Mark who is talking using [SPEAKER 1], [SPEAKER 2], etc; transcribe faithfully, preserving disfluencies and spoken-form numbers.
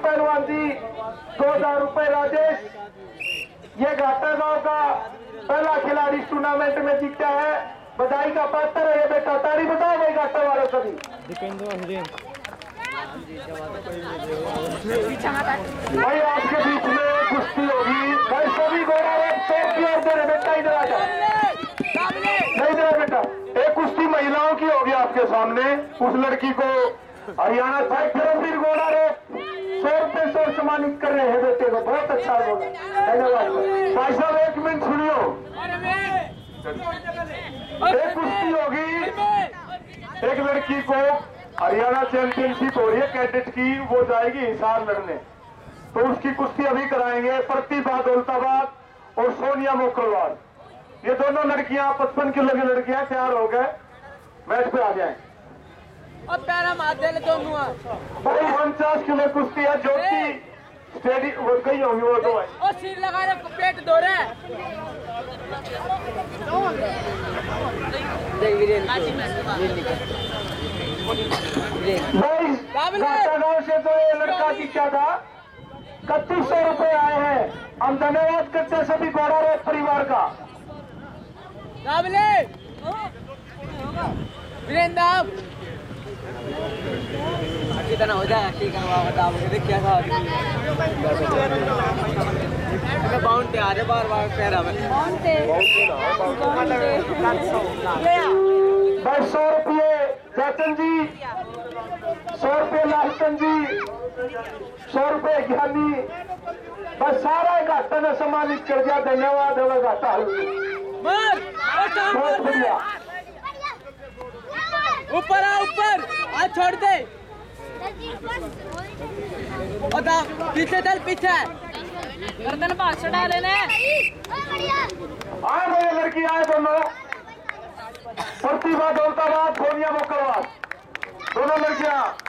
[SPEAKER 1] पहलवान जी दो हजार रुपए। राजेश, ये घाटा गांव का पहला खिलाड़ी इस टूर्नामेंट में जीता है, बधाई का पात्र है ये बेटा। ताली बताओ भाई घाटा वालों सभी। भाई आपके बीच में कुश्ती होगी भाई, सभी घोड़ा बेटा इधर आ जाओ, नहीं इधर बेटा। एक कुश्ती महिलाओं की होगी आपके सामने, उस लड़की को हरियाणा भाई फिर घोड़ा रे सौ रुपए से सम्मानित कर रहे हैं बेटे को, बहुत अच्छा होगा, धन्यवाद भाई साहब। एक मिनट सुनियो, एक कुश्ती होगी, एक लड़की को हरियाणा चैंपियनशिप हो रही है कैडेट की, वो जाएगी हिसार लड़ने, तो उसकी कुश्ती अभी कराएंगे प्रतिभा दौलताबाद और सोनिया मोकलवार। ये दोनों लड़कियां पचपन किलो की लड़कियां तैयार हो गए, मैच पे आ जाए।
[SPEAKER 2] अब पैरा मार दे ले दोनों
[SPEAKER 1] भाई उनचास किलो कुश्ती है, ज्योति स्टेडियम वो कहीं होंगी वो तो भाई।
[SPEAKER 2] और सिर लगा रहे पेट दो रहे
[SPEAKER 1] भाई गांव से तो ये लड़का जीता था, इकतीस सौ रुपए आए हैं। हम धन्यवाद करते हैं सभी घोड़ा रोड परिवार का।
[SPEAKER 2] वीरेंद्र अच्छी तरह हो जाए, ठीक करवा बता मुझे क्या था बाउंड आ रहे बार बार पैरा में
[SPEAKER 1] भाई सौ रुपये जैसन जी, सौ रुपये लालचंद जी, सौ रुपये ज्ञानी, बस सारा घाटा ने सम्मानित कर दिया, धन्यवाद है घाटा बहुत बढ़िया।
[SPEAKER 2] ऊपर आ ऊपर आज छोड़ दे, पीछे चल पीछे गर्दन पास चढ़ा लेने।
[SPEAKER 1] आए भाई लड़की आए दोनों, प्रतिभा दौलताबाद सोनिया मोकलवार, दोनों लड़कियां